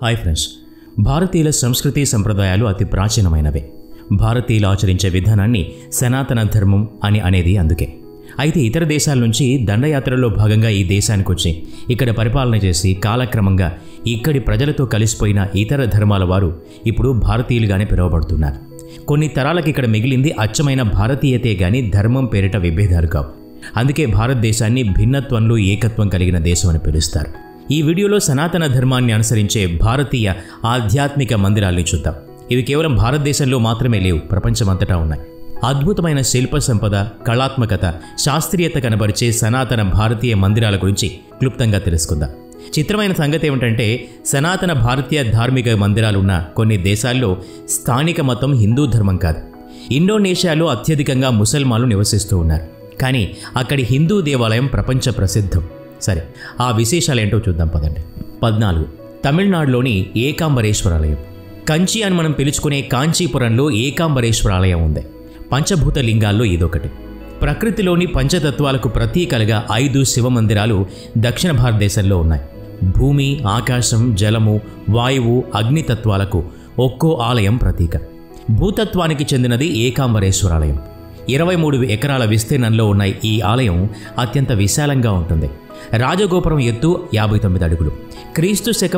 Hi friends, భారతీయుల సంస్కృతి సంప్రదాయాలు అతి ప్రాచీనమైనవే. భారతీయులు ఆచరించే విధానాన్ని సనాతన ధర్మం అని అనేది అందుకే. అయితే ఇతర దేశాల నుంచి దండయాత్రలో భాగంగా ఈ దేశానికి వచ్చి ఇక్కడ పరిపాలన చేసి కాలక్రమంగా ఇక్కడి ప్రజలతో కలిసిపోయిన ఇతర ధర్మాల వారు ఇప్పుడు భారతీయులుగానే పిలువబడుతున్నారు. కొన్ని తరాలకు ఇక్కడ మిగిలింది అచ్చమైన భారతీయతే గాని ధర్మం పేరిట విభేదాలు కావు. అందుకే భారతదేశాన్ని భిన్నత్వంలో ఏకత్వం కలిగిన దేశం అని పిలుస్తారు. ఈ వీడియోలో సనాతన ధర్మాన్ని అనుసరించే భారతీయ ఆధ్యాత్మిక మందిరాల్ని చూద్దాం. ఇవి కేవలం భారతదేశంలో మాత్రమే లేవు, ప్రపంచమంతటా ఉన్నాయి. అద్భుతమైన శిల్ప సంపద, కళాత్మకత, శాస్త్రీయత కనబరిచే సనాతన భారతీయ మందిరాల గురించి క్లుప్తంగా తెలుసుకుందాం. చిత్రమైన సంగతి ఏమిటంటే, సనాతన భారతీయ ధార్మిక మందిరాలున్న కొన్ని దేశాల్లో స్థానిక మతం హిందూ ధర్మం కాదు. ఇండోనేషియాలో అత్యధికంగా ముసల్మాన్లు నివసిస్తూ ఉన్నారు. కానీ అక్కడి హిందూ దేవాలయం ప్రపంచ ప్రసిద్ధం. సరే, ఆ విశేషాలేంటో చూద్దాం పదండి. 14. తమిళనాడులోని ఏకాంబరేశ్వరాలయం. కంచి అని మనం పిలుచుకునే కాంచీపురంలో ఏకాంబరేశ్వరాలయం ఉంది. పంచభూత లింగాల్లో ఇదొకటి. ప్రకృతిలోని పంచతత్వాలకు ప్రతీకలుగా 5 శివమందిరాలు దక్షిణ భారతదేశంలో ఉన్నాయి. భూమి, ఆకాశం, జలము, వాయువు, అగ్నితత్వాలకు ఒక్కో ఆలయం ప్రతీక. భూతత్వానికి చెందినది ఏకాంబరేశ్వరాలయం. 23 ఎకరాల విస్తీర్ణంలో ఉన్న ఈ ఆలయం అత్యంత విశాలంగా ఉంటుంది. రాజగోపురం ఎత్తు 59 అడుగులు. క్రీస్తు శకం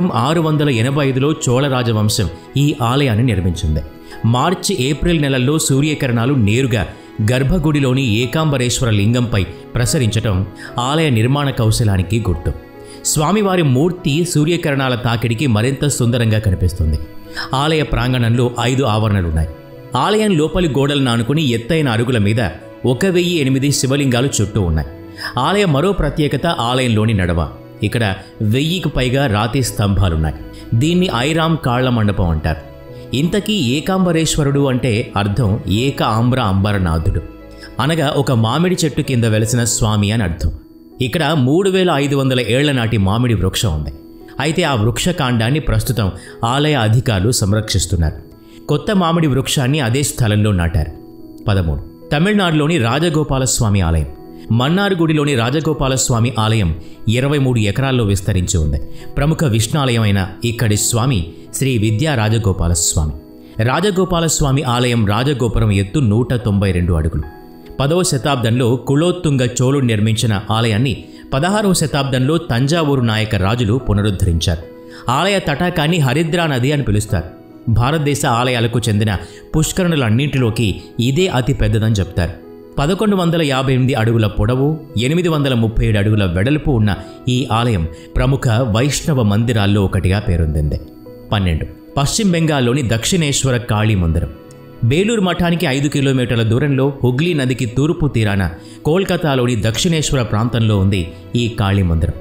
685లో చోళ రాజవంశం ఈ ఆలయాన్ని నిర్మించింది. మార్చి, ఏప్రిల్ నెలల్లో సూర్యకిరణాలు నేరుగా గర్భగుడిలోని ఏకాంబరేశ్వర లింగంపై ప్రసరించటం ఆలయ నిర్మాణ కౌశలానికి గుర్తు. స్వామివారి మూర్తి సూర్యకిరణాల తాకిడికి మరింత సుందరంగా కనిపిస్తుంది. ఆలయ ప్రాంగణంలో 5 ఆవరణలున్నాయి. ఆలయం లోపలి గోడలను ఆనుకుని ఎత్తైన అరుగుల మీద 1008 శివలింగాలు చుట్టూ ఉన్నాయి. ఆలయ మరో ప్రత్యేకత ఆలయంలోని నడవ. ఇక్కడ 1000కి పైగా రాతి స్తంభాలున్నాయి. దీన్ని ఐరామ్ కాళ్ల మండపం అంటారు. ఇంతకీ ఏకాంబరేశ్వరుడు అంటే అర్థం ఏక ఆంబ్ర అంబరనాథుడు, అనగా ఒక మామిడి చెట్టు కింద వెలసిన స్వామి అని అర్థం. ఇక్కడ 3500 ఏళ్ల నాటి మామిడి వృక్షం ఉంది. అయితే ఆ వృక్ష కాండాన్ని ప్రస్తుతం ఆలయ అధికారులు సంరక్షిస్తున్నారు. కొత్త మామిడి వృక్షాన్ని అదే స్థలంలో నాటారు. 13. తమిళనాడులోని రాజగోపాలస్వామి ఆలయం. మన్నార్గుడిలోని రాజగోపాలస్వామి ఆలయం 23 ఎకరాల్లో విస్తరించి ఉంది. ప్రముఖ విష్ణాలయమైన ఇక్కడి స్వామి శ్రీ విద్యా రాజగోపాలస్వామి. రాజగోపాలస్వామి ఆలయం రాజగోపురం ఎత్తు 192 అడుగులు. 10వ శతాబ్దంలో కులోత్తుంగ చోళుడు నిర్మించిన ఆలయాన్ని 16వ శతాబ్దంలో తంజావూరు నాయక రాజులు పునరుద్ధరించారు. ఆలయ తటాకాన్ని హరిద్రా నది అని పిలుస్తారు. భారతదేశ ఆలయాలకు చెందిన పుష్కరణులన్నింటిలోకి ఇదే అతి పెద్దదని చెప్తారు. 1158 అడుగుల పొడవు, 837 అడుగుల వెడల్పు ఉన్న ఈ ఆలయం ప్రముఖ వైష్ణవ మందిరాల్లో ఒకటిగా పేరొందింది. 12. పశ్చిమ బెంగాల్లోని దక్షిణేశ్వర కాళీ మందిరం. బేలూరు మఠానికి 5 కిలోమీటర్ల దూరంలో హుగ్లీ నదికి తూర్పు తీరాన కోల్కతాలోని దక్షిణేశ్వర ప్రాంతంలో ఉంది ఈ కాళీ మందిరం.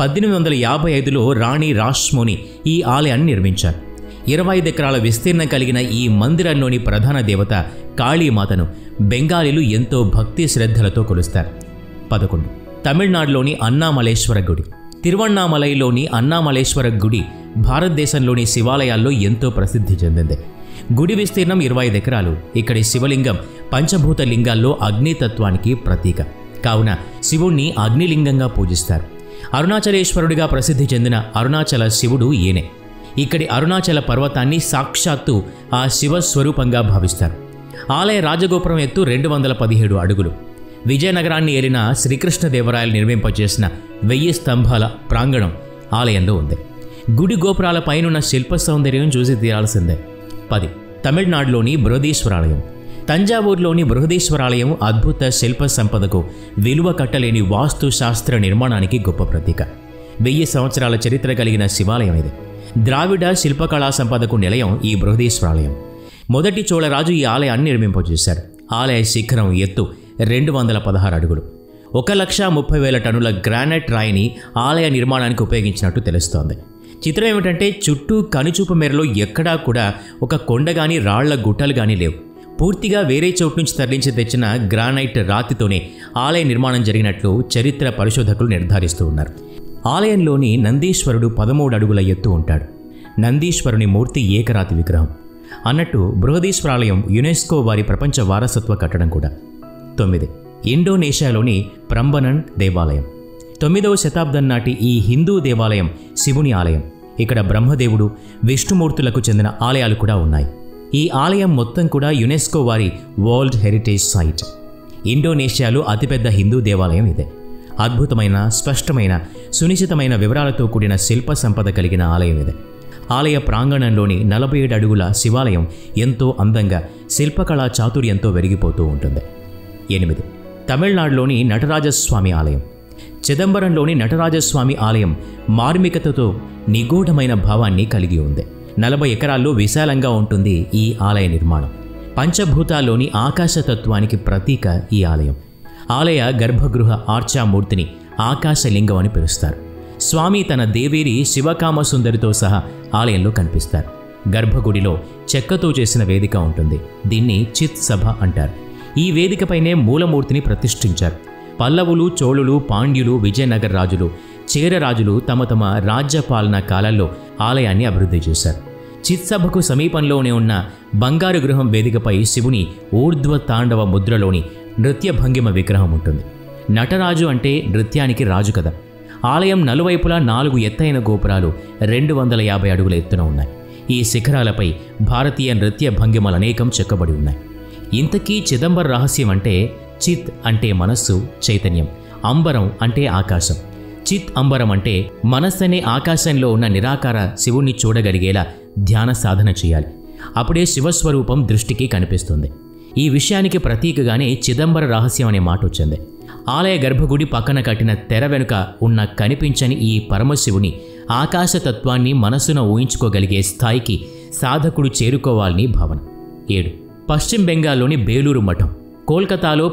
1855లో రాణి రాష్మోని ఈ ఆలయాన్ని నిర్మించారు. 25 ఎకరాల విస్తీర్ణం కలిగిన ఈ మందిరంలోని ప్రధాన దేవత కాళీమాతను బెంగాలీలు ఎంతో భక్తి శ్రద్ధలతో కొలుస్తారు. 11. తమిళనాడులోని అన్నామలేశ్వర గుడి. తిరువణ్ణామలైలోని అన్నామలేశ్వర గుడి భారతదేశంలోని శివాలయాల్లో ఎంతో ప్రసిద్ధి చెందింది. గుడి విస్తీర్ణం 25 ఎకరాలు. ఇక్కడి శివలింగం పంచభూత లింగాల్లో అగ్నితత్వానికి ప్రతీక కావున శివుణ్ణి అగ్నిలింగంగా పూజిస్తారు. అరుణాచలేశ్వరుడిగా ప్రసిద్ధి చెందిన అరుణాచల శివుడు ఈయనే. ఇక్కడి అరుణాచల పర్వతాన్ని సాక్షాత్తు ఆ శివస్వరూపంగా భావిస్తారు. ఆలయ రాజగోపురం ఎత్తు 217 అడుగులు. విజయనగరాన్ని ఏలిన శ్రీకృష్ణదేవరాయలు నిర్మింపజేసిన 1000 స్తంభాల ప్రాంగణం ఆలయంలో ఉంది. గుడి గోపురాల పైనున్న శిల్ప సౌందర్యం చూసి తీరాల్సిందే. 10. తమిళనాడులోని బృహదీశ్వరాలయం. తంజావూరులోని బృహదీశ్వరాలయం అద్భుత శిల్ప సంపదకు, విలువ కట్టలేని వాస్తు శాస్త్ర నిర్మాణానికి గొప్ప ప్రతీక. 1000 సంవత్సరాల చరిత్ర కలిగిన శివాలయం ఇది. ద్రావిడ శిల్పకళా సంపదకు నిలయం ఈ బృహదీశ్వరాలయం. మొదటి చోళరాజు ఈ ఆలయాన్ని నిర్మింపజేశారు. ఆలయ శిఖరం ఎత్తు 216 అడుగులు. 1,30,000 టన్నుల గ్రానైట్ రాయిని ఆలయ నిర్మాణానికి ఉపయోగించినట్టు తెలుస్తోంది. చిత్రం ఏమిటంటే, చుట్టూ కనుచూపు మేరలో ఎక్కడా కూడా ఒక కొండ గాని రాళ్ల గుట్టలు గాని లేవు. పూర్తిగా వేరే చోటు నుంచి తరలించి తెచ్చిన గ్రానైట్ రాతితోనే ఆలయ నిర్మాణం జరిగినట్లు చరిత్ర పరిశోధకులు నిర్ధారిస్తూ ఉన్నారు. ఆలయంలోని నందీశ్వరుడు 13 అడుగుల ఎత్తు ఉంటాడు. నందీశ్వరుని మూర్తి ఏకరాతి విగ్రహం. అన్నట్టు బృహదీశ్వరాలయం యునెస్కో వారి ప్రపంచ వారసత్వ కట్టడం కూడా. 9. ఇండోనేషియాలోని ప్రంబనన్ దేవాలయం. 9వ శతాబ్దం నాటి ఈ హిందూ దేవాలయం శివుని ఆలయం. ఇక్కడ బ్రహ్మదేవుడు, విష్ణుమూర్తులకు చెందిన ఆలయాలు కూడా ఉన్నాయి. ఈ ఆలయం మొత్తం కూడా యునెస్కో వారి వరల్డ్ హెరిటేజ్ సైట్. ఇండోనేషియాలో అతిపెద్ద హిందూ దేవాలయం ఇదే. అద్భుతమైన, స్పష్టమైన, సునిశ్చితమైన వివరాలతో కూడిన శిల్ప సంపద కలిగిన ఆలయం ఇదే. ఆలయ ప్రాంగణంలోని 47 అడుగుల శివాలయం ఎంతో అందంగా శిల్పకళా చాతుర్యంతో వెలిగిపోతూ ఉంటుంది. 8. తమిళనాడులోని నటరాజస్వామి ఆలయం. చిదంబరంలోని నటరాజస్వామి ఆలయం మార్మికతతో నిగూఢమైన భావాన్ని కలిగి ఉంది. 40 ఎకరాల్లో విశాలంగా ఉంటుంది ఈ ఆలయ నిర్మాణం. పంచభూతాల్లోని ఆకాశతత్వానికి ప్రతీక ఈ ఆలయం. ఆలయ గర్భగృహ ఆర్చామూర్తిని ఆకాశలింగం అని పిలుస్తారు. స్వామి తన దేవేరి శివకామసుందరితో సహా ఆలయంలో కనిపిస్తారు. గర్భగుడిలో చెక్కతో చేసిన వేదిక ఉంటుంది. దీన్ని చిత్ సభ అంటారు. ఈ వేదికపైనే మూలమూర్తిని ప్రతిష్ఠించారు. పల్లవులు, చోళులు, పాండ్యులు, విజయనగర రాజులు, చేర రాజులు తమ తమ రాజ్యపాలన కాలాల్లో ఆలయాన్ని అభివృద్ధి చేశారు. చిత్సభకు సమీపంలోనే ఉన్న బంగారు గృహం వేదికపై శివుని ఊర్ధ్వ తాండవ ముద్రలోని నృత్య భంగిమ విగ్రహం ఉంటుంది. నటరాజు అంటే నృత్యానికి రాజు కదా. ఆలయం నలువైపులా 4 ఎత్తైన గోపురాలు 250 అడుగుల ఎత్తున ఉన్నాయి. ఈ శిఖరాలపై భారతీయ నృత్య భంగిమలు అనేకం చెక్కబడి ఉన్నాయి. ఇంతకీ చిదంబర రహస్యం అంటే చిత్ అంటే మనస్సు, చైతన్యం. అంబరం అంటే ఆకాశం. చిత్ అంబరం అంటే మనస్సనే ఆకాశంలో ఉన్న నిరాకార శివుణ్ణి చూడగలిగేలా ధ్యాన సాధన చేయాలి. అప్పుడే శివస్వరూపం దృష్టికి కనిపిస్తుంది. ఈ విషయానికి ప్రతీకగానే చిదంబర రహస్యం అనే మాట వచ్చింది. ఆలయ గర్భగుడి పక్కన కట్టిన తెర వెనుక ఉన్న కనిపించని ఈ పరమశివుని ఆకాశతత్వాన్ని మనసున ఊహించుకోగలిగే స్థాయికి సాధకుడు చేరుకోవాలని భావన. 7. పశ్చిమ బెంగాల్లోని బేలూరు మఠం. కోల్కతాలో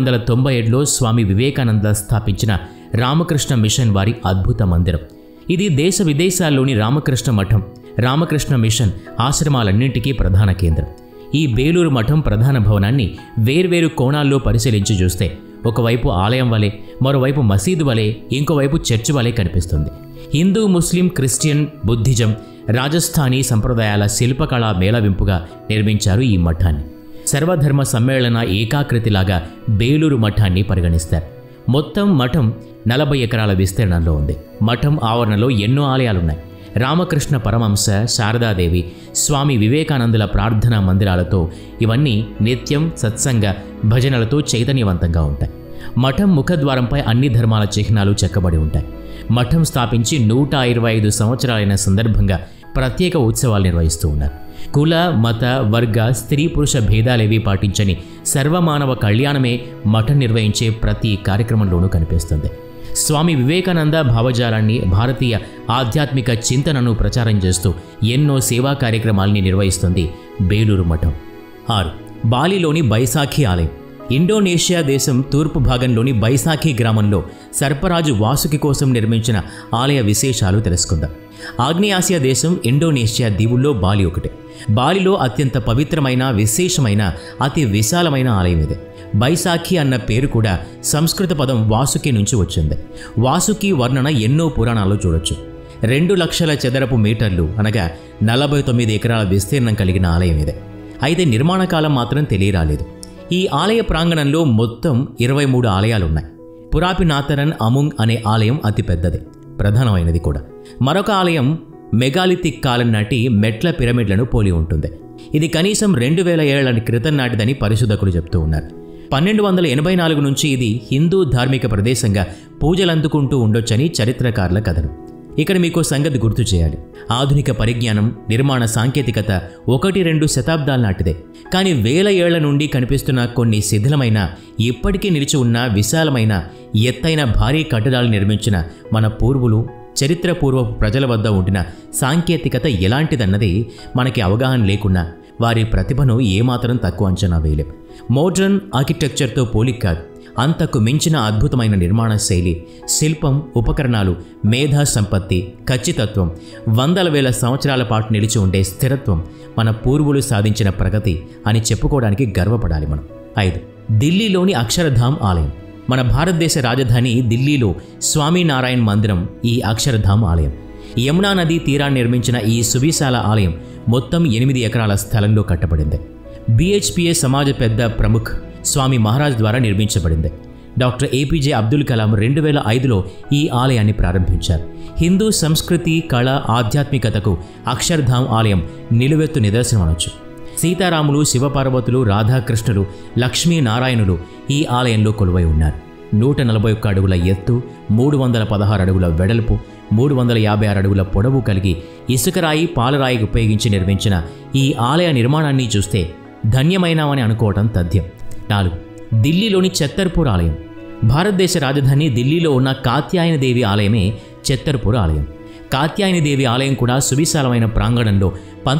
1897లో స్వామి వివేకానంద స్థాపించిన రామకృష్ణ మిషన్ వారి అద్భుత మందిరం. ఇది దేశ విదేశాల్లోని రామకృష్ణ మఠం, రామకృష్ణ మిషన్ ఆశ్రమాలన్నింటికీ ప్రధాన కేంద్రం. ఈ బేలూరు మఠం ప్రధాన భవనాన్ని వేర్వేరు కోణాల్లో పరిశీలించి చూస్తే ఒకవైపు ఆలయం వలె, మరోవైపు మసీదు వలె, ఇంకోవైపు చర్చి వలె కనిపిస్తుంది. Hindu, Muslim, Christian, Buddhism, Rajasthani సంప్రదాయాల శిల్పకళా మేళవింపుగా నిర్మించారు ఈ మఠాన్ని. సర్వధర్మ సమ్మేళన ఏకాకృతిలాగా బేలూరు మఠాన్ని పరిగణిస్తారు. మొత్తం మఠం 40 ఎకరాల విస్తీర్ణంలో ఉంది. మఠం ఆవరణలో ఎన్నో ఆలయాలున్నాయి. రామకృష్ణ పరమహంస, శారదాదేవి, స్వామి వివేకానందుల ప్రార్థనా మందిరాలతో ఇవన్నీ నిత్యం సత్సంగ భజనలతో చైతన్యవంతంగా ఉంటాయి. మఠం ముఖద్వారంపై అన్ని ధర్మాల చిహ్నాలు చెక్కబడి ఉంటాయి. మఠం స్థాపించి 125 సంవత్సరాలైన సందర్భంగా ప్రత్యేక ఉత్సవాలు నిర్వహిస్తూ ఉన్నారు. కుల, మత, వర్గ, స్త్రీ పురుష భేదాలేవీ పాటించని సర్వమానవ కళ్యాణమే మఠం నిర్వహించే ప్రతి కార్యక్రమంలోనూ కనిపిస్తుంది. స్వామి వివేకానంద భావజాలాన్ని, భారతీయ ఆధ్యాత్మిక చింతనను ప్రచారం చేస్తూ ఎన్నో సేవా కార్యక్రమాల్ని నిర్వహిస్తుంది బేలూరు మఠం. 6. బాలిలోని బైసాఖి ఆలయం. ఇండోనేషియా దేశం తూర్పు భాగంలోని బైసాఖి గ్రామంలో సర్పరాజు వాసుకి కోసం నిర్మించిన ఆలయ విశేషాలు తెలుసుకుందాం. ఆగ్నేయాసియా దేశం ఇండోనేషియా దీవుల్లో బాలి ఒకటి. బాలిలో అత్యంత పవిత్రమైన, విశేషమైన, అతి విశాలమైన ఆలయం ఇది. బైసాఖి అన్న పేరు కూడా సంస్కృత పదం వాసుకి నుంచి వచ్చింది. వాసుకి వర్ణన ఎన్నో పురాణాల్లో చూడొచ్చు. 2 లక్షల చదరపు మీటర్లు అనగా 49 ఎకరాల విస్తీర్ణం కలిగిన ఆలయం ఇది. అయితే నిర్మాణ కాలం మాత్రం తెలియరాలేదు. ఈ ఆలయ ప్రాంగణంలో మొత్తం 23 ఆలయాలున్నాయి. పురాపినాథరన్ అముంగ్ అనే ఆలయం అతిపెద్దది, ప్రధానమైనది కూడా. మరొక ఆలయం మెగాలిథిక్ కాలం నాటి మెట్ల పిరమిడ్లను పోలి ఉంటుంది. ఇది కనీసం 2000 ఏళ్ల క్రితం నాటిదని పరిశోధకులు చెప్తూ ఉన్నారు. 1284 నుంచి ఇది హిందూ ధార్మిక ప్రదేశంగా పూజలందుకుంటూ ఉండొచ్చని చరిత్రకారుల కథనం. ఇక్కడ మీకు సంగతి గుర్తు చేయాలి. ఆధునిక పరిజ్ఞానం, నిర్మాణ సాంకేతికత 1-2 శతాబ్దాల నాటిదే. కానీ 1000 ఏళ్ల నుండి కనిపిస్తున్న కొన్ని శిథిలమైన, ఇప్పటికీ నిలిచి ఉన్న విశాలమైన, ఎత్తైన భారీ కట్టడాలు నిర్మించిన మన పూర్వులు, చరిత్రపూర్వపు ప్రజల వద్ద ఉండిన సాంకేతికత ఎలాంటిదన్నది మనకి అవగాహన లేకున్నా వారి ప్రతిభను ఏమాత్రం తక్కువ అంచనా వేయలేం. మోడ్రన్ ఆర్కిటెక్చర్తో పోలిక కాదు, అంతకు మించిన అద్భుతమైన నిర్మాణ శైలి, శిల్పం, ఉపకరణాలు, మేధా సంపత్తి, ఖచ్చితత్వం, వందల వేల సంవత్సరాల పాటు నిలిచి ఉండే స్థిరత్వం మన పూర్వులు సాధించిన ప్రగతి అని చెప్పుకోవడానికి గర్వపడాలి మనం. 5. ఢిల్లీలోని అక్షరధామ్ ఆలయం. మన భారతదేశ రాజధాని ఢిల్లీలో స్వామినారాయణ్ మందిరం ఈ అక్షరధామ్ ఆలయం. యమునా నదీ తీరాన్ని నిర్మించిన ఈ సువిశాల ఆలయం మొత్తం 8 ఎకరాల స్థలంలో కట్టబడింది. BHPA సమాజ పెద్ద ప్రముఖ్ స్వామి మహారాజ్ ద్వారా నిర్మించబడింది. డాక్టర్ ఏపీజే అబ్దుల్ కలాం 2005లో ఈ ఆలయాన్ని ప్రారంభించారు. హిందూ సంస్కృతి, కళ, ఆధ్యాత్మికతకు అక్షర్ధామ్ ఆలయం నిలువెత్తు నిదర్శనం అనొచ్చు. సీతారాములు, శివపార్వతులు, రాధాకృష్ణులు, లక్ష్మీనారాయణులు ఈ ఆలయంలో కొలువై ఉన్నారు. 141 అడుగుల ఎత్తు, 316 అడుగుల వెడల్పు, 356 అడుగుల పొడవు కలిగి ఇసుకరాయి, పాలరాయికి ఉపయోగించి నిర్మించిన ఈ ఆలయ నిర్మాణాన్ని చూస్తే ధన్యమైనామని అనుకోవటం తథ్యం. 4. ఢిల్లీలోని ఛత్తర్పూర్ ఆలయం. భారతదేశ రాజధాని ఢిల్లీలో ఉన్న కాత్యాయని దేవి ఆలయమే ఛత్తర్పూర్ ఆలయం. కాత్యాయని దేవి ఆలయం కూడా సువిశాలమైన ప్రాంగణంలో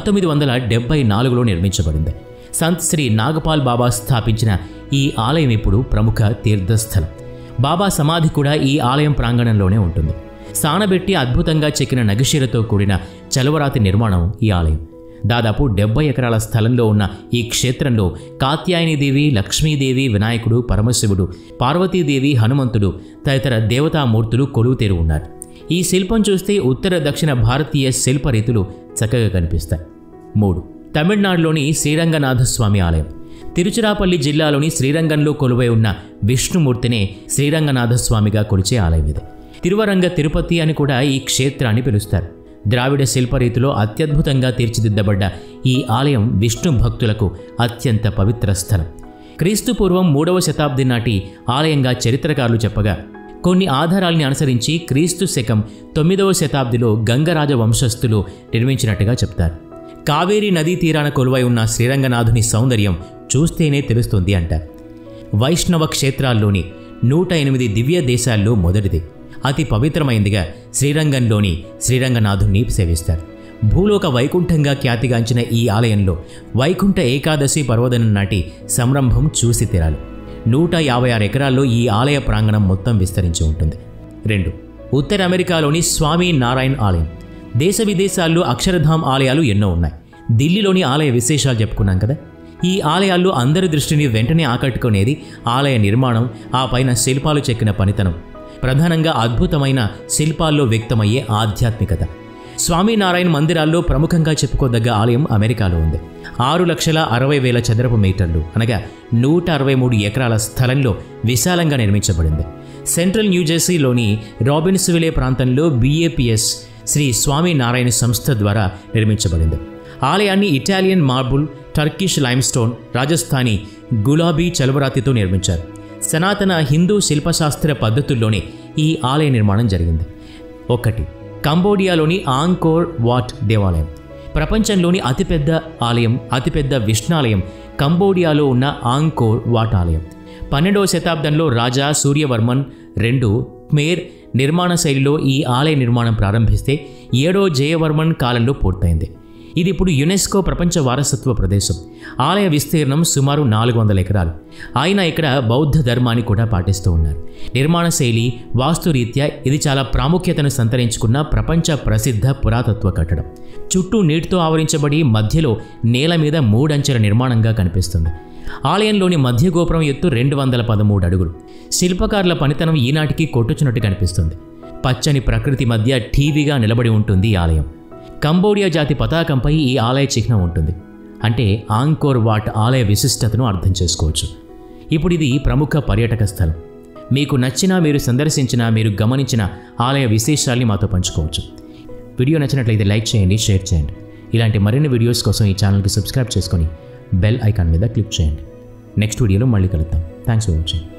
1974లో నిర్మించబడింది. సంత్ శ్రీ నాగపాల్ బాబా స్థాపించిన ఈ ఆలయం ఇప్పుడు ప్రముఖ తీర్థస్థలం. బాబా సమాధి కూడా ఈ ఆలయం ప్రాంగణంలోనే ఉంటుంది. సానబెట్టి అద్భుతంగా చెక్కిన నగిషీలతో కూడిన చలవరాతి నిర్మాణం ఈ ఆలయం. దాదాపు 70 ఎకరాల స్థలంలో ఉన్న ఈ క్షేత్రంలో కాత్యాయనిదేవి, లక్ష్మీదేవి, వినాయకుడు, పరమశివుడు, పార్వతీదేవి, హనుమంతుడు తదితర దేవతామూర్తులు కొలువుతీరు ఉన్నారు. ఈ శిల్పం చూస్తే ఉత్తర దక్షిణ భారతీయ శిల్పరీతులు చక్కగా కనిపిస్తాయి. 3. తమిళనాడులోని శ్రీరంగనాథస్వామి ఆలయం. తిరుచిరాపల్లి జిల్లాలోని శ్రీరంగంలో కొలువై ఉన్న విష్ణుమూర్తినే శ్రీరంగనాథస్వామిగా కొలిచే ఆలయం ఇది. తిరువరంగ తిరుపతి అని కూడా ఈ క్షేత్రాన్ని పిలుస్తారు. ద్రావిడ శిల్పరీతిలో అత్యద్భుతంగా తీర్చిదిద్దబడ్డ ఈ ఆలయం విష్ణు భక్తులకు అత్యంత పవిత్ర స్థలం. క్రీస్తుపూర్వం 3వ శతాబ్ది నాటి ఆలయంగా చరిత్రకారులు చెప్పగా, కొన్ని ఆధారాల్ని అనుసరించి క్రీస్తు శకం 9వ శతాబ్దిలో గంగరాజ వంశస్థులు నిర్మించినట్టుగా చెప్తారు. కావేరీ నదీ తీరాన కొలువై ఉన్న శ్రీరంగనాథుని సౌందర్యం చూస్తేనే తెలుస్తుంది అంటారు. వైష్ణవ క్షేత్రాల్లోని 108 దివ్య దేశాల్లో మొదటిది, అతి పవిత్రమైందిగా శ్రీరంగంలోని శ్రీరంగనాథుని సేవిస్తారు. భూలోక వైకుంఠంగా ఖ్యాతిగాంచిన ఈ ఆలయంలో వైకుంఠ ఏకాదశి పర్వదినం నాటి సంరంభం చూసి తీరాలి. 156 ఎకరాల్లో ఈ ఆలయ ప్రాంగణం మొత్తం విస్తరించి ఉంటుంది. 2. ఉత్తర అమెరికాలోని స్వామి నారాయణ్ ఆలయం. దేశ విదేశాల్లో అక్షరధామ్ ఆలయాలు ఎన్నో ఉన్నాయి. ఢిల్లీలోని ఆలయ విశేషాలు చెప్పుకున్నాం కదా. ఈ ఆలయాల్లో అందరి దృష్టిని వెంటనే ఆకట్టుకునేది ఆలయ నిర్మాణం, ఆ పైన శిల్పాలు చెక్కిన పనితనం, ప్రధానంగా అద్భుతమైన శిల్పాల్లో వ్యక్తమయ్యే ఆధ్యాత్మికత. స్వామినారాయణ మందిరాల్లో ప్రముఖంగా చెప్పుకోదగ్గ ఆలయం అమెరికాలో ఉంది. 6,60,000 చదరపు మీటర్లు అనగా 163 ఎకరాల స్థలంలో విశాలంగా నిర్మించబడింది. సెంట్రల్ న్యూజెర్సీలోని రాబిన్స్విలే ప్రాంతంలో BAPS శ్రీ స్వామినారాయణ సంస్థ ద్వారా నిర్మించబడింది. ఆలయాన్ని Italian marble, Turkish limestone, Rajasthani గులాబీ చలవరాతితో నిర్మించారు. సనాతన హిందూ శిల్పశాస్త్ర పద్ధతుల్లోనే ఈ ఆలయ నిర్మాణం జరిగింది. 1. కంబోడియాలోని ఆంకోర్ వాట్ దేవాలయం. ప్రపంచంలోని అతిపెద్ద ఆలయం, అతిపెద్ద విష్ణాలయం కంబోడియాలో ఉన్న ఆంకోర్ వాట్ ఆలయం. 12వ శతాబ్దంలో రాజా సూర్యవర్మన్ II ఖమేర్ నిర్మాణ శైలిలో ఈ ఆలయ నిర్మాణం ప్రారంభిస్తే 7వ జయవర్మన్ కాలంలో పూర్తయింది. ఇది ఇప్పుడు యునెస్కో ప్రపంచ వారసత్వ ప్రదేశం. ఆలయ విస్తీర్ణం సుమారు 400 ఎకరాలు. ఆయన ఇక్కడ బౌద్ధ ధర్మాన్ని కూడా పాటిస్తూ ఉన్నారు. నిర్మాణ శైలి, వాస్తురీత్యా ఇది చాలా ప్రాముఖ్యతను సంతరించుకున్న ప్రపంచ ప్రసిద్ధ పురాతత్వ కట్టడం. చుట్టూ నీటితో ఆవరించబడి మధ్యలో నేల మీద 3 అంచెల నిర్మాణంగా కనిపిస్తుంది. ఆలయంలోని మధ్య గోపురం ఎత్తు 213 అడుగులు. శిల్పకారుల పనితనం ఈనాటికి కొట్టుచున్నట్టు కనిపిస్తుంది. పచ్చని ప్రకృతి మధ్య ఠీవిగా నిలబడి ఉంటుంది ఈ ఆలయం. కంబోడియా జాతి పతాకంపై ఈ ఆలయ చిహ్నం ఉంటుంది. అంటే ఆంకోర్ వాట్ ఆలయ విశిష్టతను అర్థం చేసుకోవచ్చు. ఇప్పుడు ఇది ప్రముఖ పర్యాటక స్థలం. మీకు నచ్చినా, మీరు సందర్శించినా, మీరు గమనించిన ఆలయ విశేషాల్ని మాతో పంచుకోవచ్చు. వీడియో నచ్చినట్లయితే లైక్ చేయండి, షేర్ చేయండి. ఇలాంటి మరిన్ని వీడియోస్ కోసం ఈ ఛానల్కి సబ్స్క్రైబ్ చేసుకొని బెల్ ఐకాన్ మీద క్లిక్ చేయండి. నెక్స్ట్ వీడియోలో మళ్ళీ కలుద్దాం. Thanks for watching.